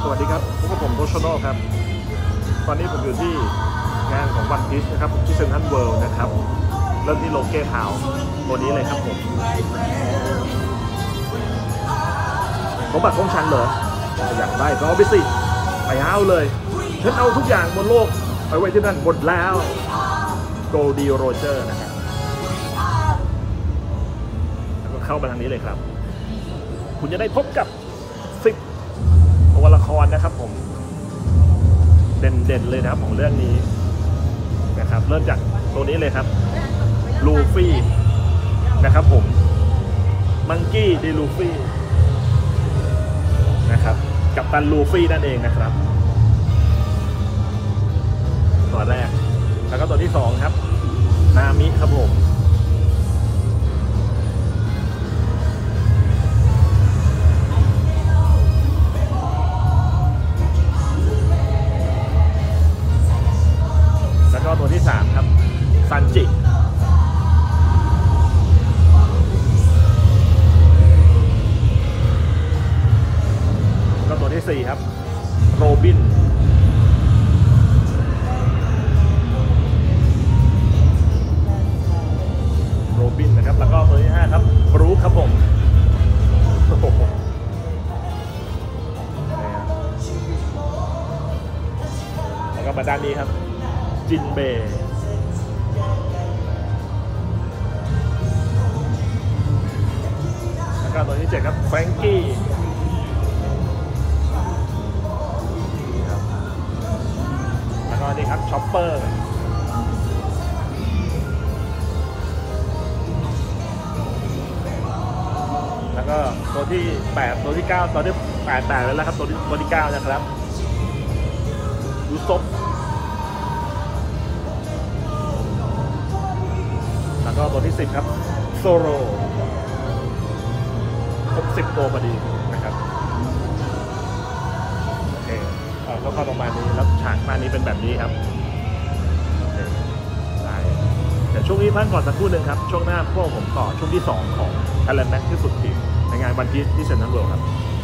สวัสดีครับพบกับผมโรชโน่ครับตอนนี้ผมอยู่ที่งานของวันพีชนะครับที่เซ็นทรัลเวิลด์นะครับเริ่มที่โลเก้ทาวน์ตัวนี้เลยครับผมบัตรของฉันเหรออยากได้ก็เอาไปสิไปเอาเลยฉันเอาทุกอย่างบนโลกไปไว้ที่นั่นหมดแล้วโกลดีโรเจอร์นะครับแล้วก็เข้ามาทางนี้เลยครับคุณจะได้พบกับ10ตัวละครนะครับผมเด่นๆเลยนะครับของเรื่องนี้นะครับเริ่มจากตัวนี้เลยครับลูฟี่นะครับผมมังกี้ดีลูฟี่นะครับกัปตันลูฟี่นั่นเองนะครับตัวแรกแล้วก็ตัวที่2ครับนามิครับผมแล้วก็ตัวที่3ครับซันจิก็ตัวที่4ครับโรบินนะครับแล้วก็ตัวที่5ครับบรูคครับผมแล้วก็มาด้านนี้ครับจินเบย์แล้วก็ตัวที่7ครับแฟรงกี้แล้วก็นี่ครับช็อปเปอร์แล้วก็ตัวที่8ตัวที่9ตัวที่8แล้วครับตัวที่9นะครับยูซบแล้วก็ตัวที่10ครับโซโลครบ10ตัวพอดีนะครับโอเคก็เข้าประมาณนี้แล้วฉากมานี้เป็นแบบนี้ครับโอเคได้เดี๋ยวช่วงนี้พักก่อนสักครู่หนึ่งครับช่วงหน้าพวกผมต่อช่วงที่2ของ Talent Max ที่สุดทีมในงานวันพีชที่เซ็นทรัลเวิลด์ครับ